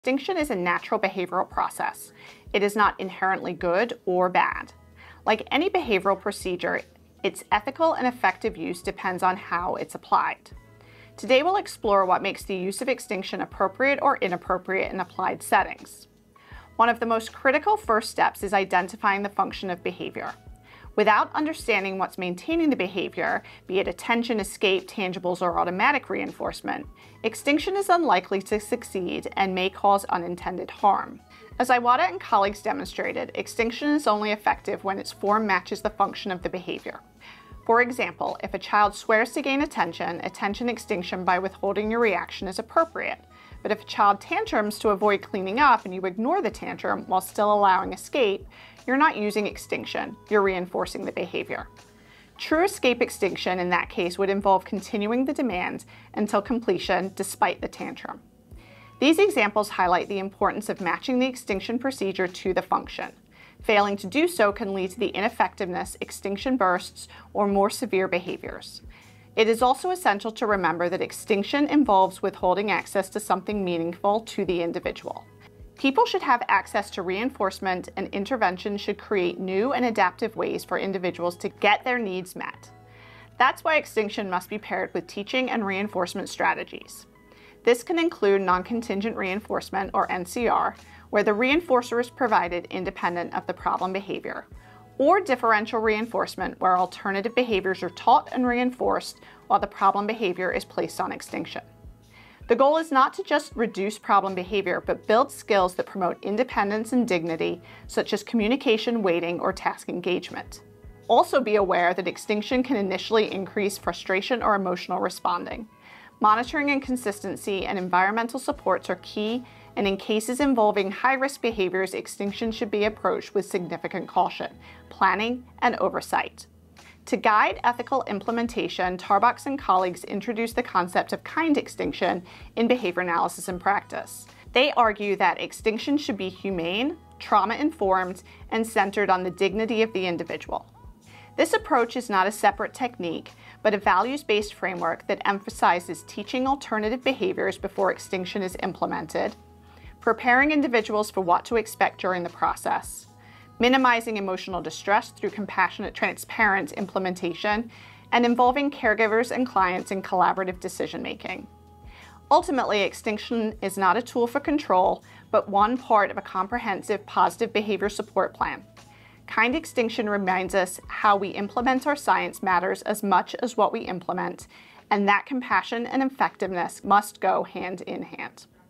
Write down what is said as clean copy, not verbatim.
Extinction is a natural behavioral process. It is not inherently good or bad. Like any behavioral procedure, its ethical and effective use depends on how it's applied. Today we'll explore what makes the use of extinction appropriate or inappropriate in applied settings. One of the most critical first steps is identifying the function of behavior. Without understanding what's maintaining the behavior, be it attention, escape, tangibles, or automatic reinforcement, extinction is unlikely to succeed and may cause unintended harm. As Iwata and colleagues demonstrated, extinction is only effective when its form matches the function of the behavior. For example, if a child swears to gain attention, attention extinction by withholding your reaction is appropriate. But if a child tantrums to avoid cleaning up and you ignore the tantrum while still allowing escape, you're not using extinction, you're reinforcing the behavior. True escape extinction in that case would involve continuing the demand until completion despite the tantrum. These examples highlight the importance of matching the extinction procedure to the function. Failing to do so can lead to the ineffectiveness, extinction bursts, or more severe behaviors. It is also essential to remember that extinction involves withholding access to something meaningful to the individual. People should have access to reinforcement, and intervention should create new and adaptive ways for individuals to get their needs met. That's why extinction must be paired with teaching and reinforcement strategies. This can include non-contingent reinforcement, or NCR, where the reinforcer is provided independent of the problem behavior, or differential reinforcement, where alternative behaviors are taught and reinforced while the problem behavior is placed on extinction. The goal is not to just reduce problem behavior, but build skills that promote independence and dignity, such as communication, waiting, or task engagement. Also be aware that extinction can initially increase frustration or emotional responding. Monitoring and consistency and environmental supports are key, and in cases involving high-risk behaviors, extinction should be approached with significant caution, planning, and oversight. To guide ethical implementation, Tarbox and colleagues introduced the concept of kind extinction in behavior analysis and practice. They argue that extinction should be humane, trauma-informed, and centered on the dignity of the individual. This approach is not a separate technique, but a values-based framework that emphasizes teaching alternative behaviors before extinction is implemented, preparing individuals for what to expect during the process, minimizing emotional distress through compassionate, transparent implementation, and involving caregivers and clients in collaborative decision-making. Ultimately, extinction is not a tool for control, but one part of a comprehensive positive behavior support plan. Kind extinction reminds us how we implement our science matters as much as what we implement, and that compassion and effectiveness must go hand in hand.